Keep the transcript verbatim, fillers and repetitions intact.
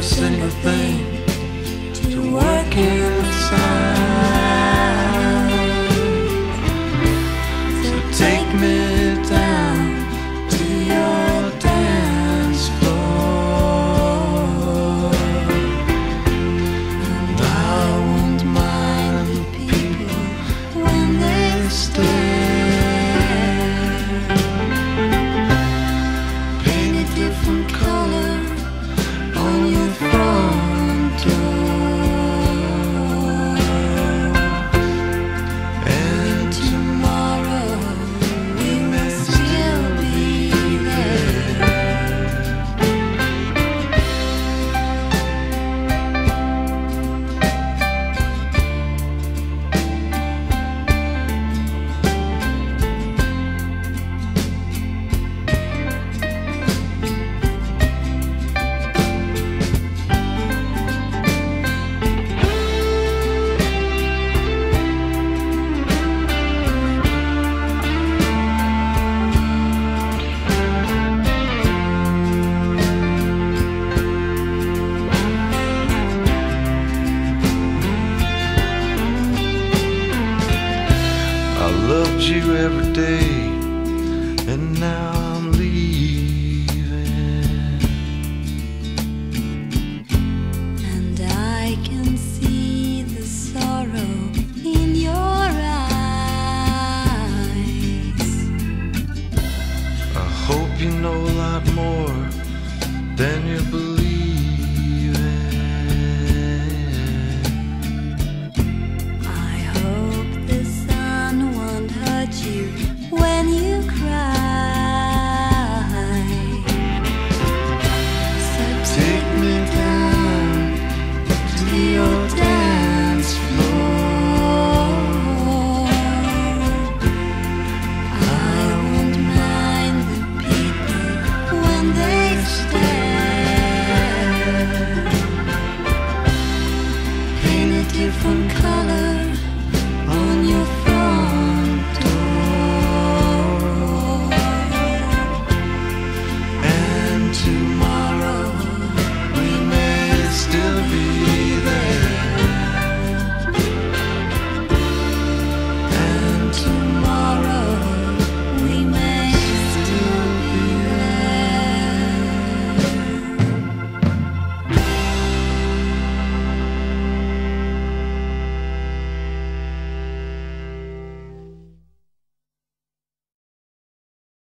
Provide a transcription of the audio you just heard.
single thing to work inside. So take me down to your dance floor, and I won't mind the people when they stare. Paint a different color on your front door, and tomorrow we may still be there. I loved you every day, and now I'm leaving, And I can see the sorrow in your eyes. I hope you know a lot more than you believe.